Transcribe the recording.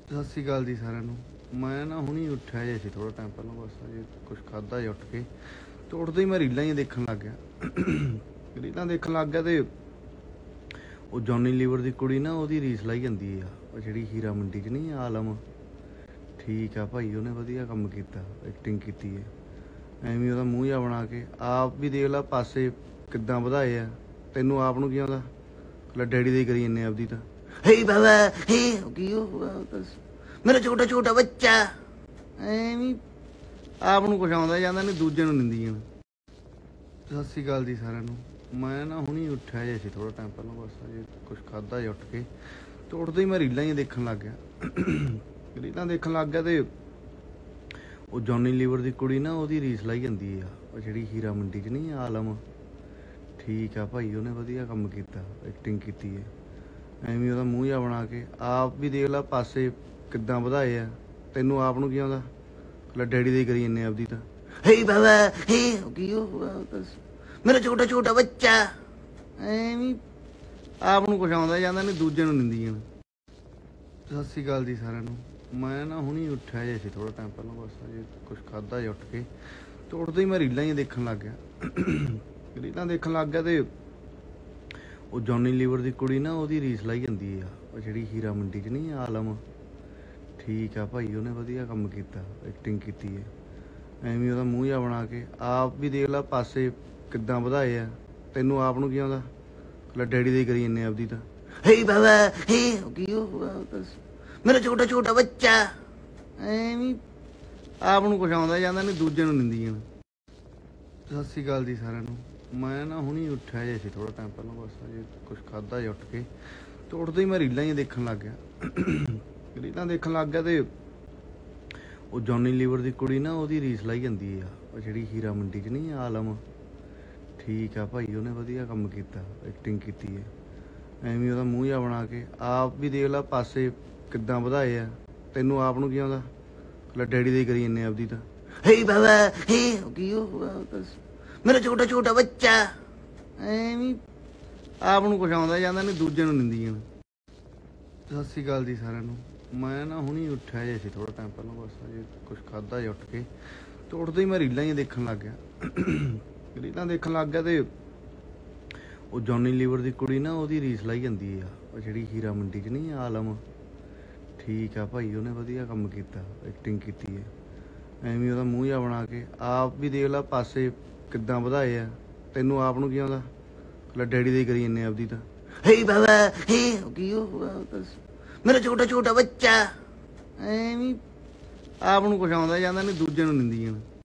ਸਤਿ ਸ਼੍ਰੀ ਅਕਾਲ ਜੀ ਸਾਰਿਆਂ ਨੂੰ। ਮੈਂ ਨਾ ਹੁਣੀ ਉੱਠਿਆ ਜਿਹਾ ਸੀ ਥੋੜਾ ਟਾਈਮ ਪਹਿਲਾਂ, ਬਸ ਅਜੇ ਕੁਛ ਖਾਧਾ ਜਿਹਾ ਉੱਠ ਕੇ। ਤੇ ਉੱਠਦੇ ਹੀ ਮੈਂ ਰੀਲਾਂ ਹੀ ਦੇਖਣ ਲੱਗ ਗਿਆ। ਰੀਲਾਂ ਦੇਖਣ ਲੱਗ ਗਿਆ ਤੇ ਉਹ ਜੌਨੀ ਲੀਵਰ ਦੀ ਕੁੜੀ ਨਾ ਉਹਦੀ ਰੀਸ ਲਾਈ ਜਾਂਦੀ ਆ, ਉਹ ਜਿਹੜੀ ਹੀਰਾ ਮੰਡੀ 'ਚ ਨਹੀਂ ਆਲਮ। ਠੀਕ ਆ ਭਾਈ, ਉਹਨੇ ਵਧੀਆ ਕੰਮ ਕੀਤਾ, ਐਕਟਿੰਗ ਕੀਤੀ ਹੈ। ਐਵੇਂ ਉਹਦਾ ਮੂੰਹ ਜਿਹਾ ਬਣਾ ਕੇ ਆਪ ਵੀ ਦੇਖ ਲਾ ਪਾਸੇ ਕਿੱਦਾਂ ਵਧਾਏ ਆ। ਤੈਨੂੰ ਆਪ ਨੂੰ ਕੀ ਆਉਂਦਾ? ਕੱਲਾ ਡੈਡੀ ਦੇ ਹੀ ਕਰੀ ਜੰਨੇ ਆਪਦੀ ਤਾਂ। ਹੇ ਬਾਬਾ ਹੇ ਕੀ ਮੇਰਾ ਛੋਟਾ ਛੋਟਾ ਬੱਚਾ। ਐਵੇਂ ਆਪ ਨੂੰ ਕੁਛ ਆਉਂਦਾ ਜਾਂਦਾ ਨਹੀਂ, ਦੂਜੇ ਨੂੰ ਨਿੰਦੀ ਜਾਣਾ। ਸਤਿ ਸ਼੍ਰੀ ਅਕਾਲ ਜੀ ਸਾਰਿਆਂ ਨੂੰ। ਮੈਂ ਨਾ ਹੁਣੀ ਉੱਠਿਆ ਜਿਹਾ ਸੀ ਥੋੜਾ ਟਾਈਮ ਪਹਿਲਾਂ, ਬਸ ਅਜੇ ਕੁਛ ਖਾਧਾ ਜਿਹਾ ਉੱਠ ਕੇ। ਤੇ ਉੱਠਦੇ ਹੀ ਮੈਂ ਰੀਲਾਂ ਹੀ ਦੇਖਣ ਲੱਗ ਗਿਆ। ਰੀਲਾਂ ਦੇਖਣ ਲੱਗ ਗਿਆ ਤੇ ਉਹ ਜੌਨੀ ਲੀਵਰ ਦੀ ਕੁੜੀ ਨਾ ਉਹਦੀ ਰੀਸ ਲਾਈ ਜਾਂਦੀ ਆ, ਉਹ ਜਿਹੜੀ ਹੀਰਾ ਮੰਡੀ 'ਚ ਨਹੀਂ ਆਲਮ। ਠੀਕ ਆ ਭਾਈ, ਉਹਨੇ ਵਧੀਆ ਕੰਮ ਕੀਤਾ, ਐਕਟਿੰਗ ਕੀਤੀ ਹੈ। ਐਵੇਂ ਉਹਦਾ ਮੂੰਹ ਜਿਹਾ ਬਣਾ ਕੇ ਆਪ ਵੀ ਦੇਖ ਲਾ ਪਾਸੇ ਕਿੱਦਾਂ ਵਧਾਏ ਆ। ਤੈਨੂੰ ਆਪ ਨੂੰ ਕੀ ਆਉਂਦਾ? ਕੱਲਾ ਡੈਡੀ ਦੇ ਹੀ ਕਰੀ ਜੰਨੇ ਆਪਦੀ ਤਾਂ। ਹੇ ਬਾਬਾ ਹੇ ਕੀ ਮੇਰਾ ਛੋਟਾ ਛੋਟਾ ਬੱਚਾ। ਐਵੇਂ ਆਪ ਨੂੰ ਕੁਛ ਆਉਂਦਾ ਜਾਂਦਾ ਨਹੀਂ, ਦੂਜੇ ਨੂੰ ਨਿੰਦੀ ਜਾਣਾ। ਸਤਿ ਸ਼੍ਰੀ ਅਕਾਲ ਜੀ ਸਾਰਿਆਂ ਨੂੰ। ਮੈਂ ਨਾ ਹੁਣੀ ਉੱਠਿਆ ਜਿਹਾ ਸੀ ਥੋੜਾ ਟਾਈਮ ਪਹਿਲਾਂ, ਬਸ ਅਜੇ ਕੁਛ ਖਾਧਾ ਜਿਹਾ ਉੱਠ ਕੇ। ਤੇ ਉੱਠਦੇ ਹੀ ਮੈਂ ਰੀਲਾਂ ਹੀ ਦੇਖਣ ਲੱਗ ਗਿਆ। ਰੀਲਾਂ ਦੇਖਣ ਲੱਗ ਗਿਆ ਤੇ ਉਹ ਜੌਨੀ ਲੀਵਰ ਦੀ ਕੁੜੀ ਨਾ ਉਹਦੀ ਰੀਸ ਲਾਈ ਜਾਂਦੀ ਆ, ਉਹ ਜਿਹੜੀ ਹੀਰਾ ਮੰਡੀ 'ਚ ਨਹੀਂ ਆਲਮ। ਠੀਕ ਆ ਭਾਈ, ਉਹਨੇ ਵਧੀਆ ਕੰਮ ਕੀਤਾ, ਐਕਟਿੰਗ ਕੀਤੀ ਹੈ। ਐਵੇਂ ਉਹਦਾ ਮੂੰਹ ਜਿਹਾ ਬਣਾ ਕੇ ਆਪ ਵੀ ਦੇਖ ਲਾ ਪਾਸੇ ਕਿੱਦਾਂ ਵਧਾਏ ਆ। ਤੈਨੂੰ ਆਪ ਨੂੰ ਕੀ ਆਉਂਦਾ? ਕੱਲਾ ਡੈਡੀ ਦੇ ਹੀ ਕਰੀ ਜੰਨੇ ਆਪਦੀ ਤਾਂ। ਹੇ ਬਾਬਾ ਹੇ ਕੀ ਮੇਰਾ ਛੋਟਾ ਛੋਟਾ ਬੱਚਾ। ਐਵੇਂ ਆਪ ਨੂੰ ਕੁਛ ਆਉਂਦਾ ਜਾਂਦਾ ਨਹੀਂ, ਦੂਜੇ ਨੂੰ ਨਿੰਦੀ ਜਾਣਾ। ਸਤਿ ਸ਼੍ਰੀ ਅਕਾਲ ਜੀ ਸਾਰਿਆਂ ਨੂੰ। ਮੈਂ ਨਾ ਹੁਣੀ ਉੱਠਿਆ ਜਿਹਾ ਸੀ ਥੋੜਾ ਟਾਈਮ ਪਹਿਲਾਂ, ਬਸ ਅਜੇ ਕੁਛ ਖਾਧਾ ਜਿਹਾ ਉੱਠ ਕੇ। ਤੇ ਉੱਠਦੇ ਹੀ ਮੈਂ ਰੀਲਾਂ ਹੀ ਦੇਖਣ ਲੱਗ ਗਿਆ। ਰੀਲਾਂ ਦੇਖਣ ਲੱਗ ਗਿਆ ਤੇ ਉਹ ਜੌਨੀ ਲੀਵਰ ਦੀ ਕੁੜੀ ਨਾ ਉਹਦੀ ਰੀਸ ਲਾਈ ਜਾਂਦੀ ਆ, ਉਹ ਜਿਹੜੀ ਹੀਰਾ ਮੰਡੀ 'ਚ ਨਹੀਂ ਆਲਮ। ਠੀਕ ਆ ਭਾਈ, ਉਹਨੇ ਵਧੀਆ ਕੰਮ ਕੀਤਾ, ਐਕਟਿੰਗ ਕੀਤੀ ਹੈ। ਐਵੇਂ ਉਹਦਾ ਮੂੰਹ ਜਿਹਾ ਬਣਾ ਕੇ ਆਪ ਵੀ ਦੇਖ ਲਾ ਪਾਸੇ ਕਿੱਦਾਂ ਵਧਾਏ ਆ। ਤੈਨੂੰ ਆਪ ਨੂੰ ਕੀ ਆਉਂਦਾ? ਕੱਲਾ ਡੈਡੀ ਦੇ ਹੀ ਕਰੀ ਜੰਨੇ ਆਪਦੀ ਤਾਂ। ਹੇ ਬਾਬਾ ਹੇ ਕੀ ਮੇਰਾ ਛੋਟਾ ਛੋਟਾ ਬੱਚਾ। ਐਵੇਂ ਆਪ ਨੂੰ ਕੁਛ ਆਉਂਦਾ ਜਾਂਦਾ ਨਹੀਂ, ਦੂਜੇ ਨੂੰ ਨਿੰਦੀ ਜਾਣਾ। ਸਤਿ ਸ਼੍ਰੀ ਅਕਾਲ ਜੀ ਸਾਰਿਆਂ ਨੂੰ। ਮੈਂ ਨਾ ਹੁਣੀ ਉੱਠਿਆ ਜਿਹਾ ਸੀ ਥੋੜਾ ਟਾਈਮ ਪਹਿਲਾਂ, ਬਸ ਅਜੇ ਕੁਛ ਖਾਧਾ ਜਿਹਾ ਉੱਠ ਕੇ। ਤੇ ਉੱਠਦੇ ਹੀ ਮੈਂ ਰੀਲਾਂ ਹੀ ਦੇਖਣ ਲੱਗ ਗਿਆ। ਰੀਲਾਂ ਦੇਖਣ ਲੱਗ ਗਿਆ ਤੇ ਉਹ ਜੌਨੀ ਲੀਵਰ ਦੀ ਕੁੜੀ ਨਾ ਉਹਦੀ ਰੀਸ ਲਾਈ ਜਾਂਦੀ ਆ, ਉਹ ਜਿਹੜੀ ਹੀਰਾ ਮੰਡੀ 'ਚ ਨਹੀਂ ਆਲਮ। ਠੀਕ ਆ ਭਾਈ, ਉਹਨੇ ਵਧੀਆ ਕੰਮ ਕੀਤਾ, ਐਕਟਿੰਗ ਕੀਤੀ ਹੈ। ਐਵੇਂ ਉਹਦਾ ਮੂੰਹ ਜਿਹਾ ਬਣਾ ਕੇ ਆਪ ਵੀ ਦੇਖ ਲਾ ਪਾਸੇ ਕਿੱਦਾਂ ਵਧਾਏ ਆ। ਤੈਨੂੰ ਆਪ ਨੂੰ ਕੀ ਆਉਂਦਾ? ਕੱਲਾ ਡੈਡੀ ਦੇ ਹੀ ਕਰੀ ਜੰਨੇ ਆਪਦੀ ਤਾਂ। ਹੇ ਬਾਬਾ ਹੇ ਕੀ ਮੇਰਾ ਛੋਟਾ ਛੋਟਾ ਬੱਚਾ। ਐਵੇਂ ਆਪ ਨੂੰ ਕੁਛ ਆਉਂਦਾ ਜਾਂਦਾ ਨਹੀਂ, ਦੂਜੇ ਨੂੰ ਨਿੰਦੀ ਜਾਣਾ।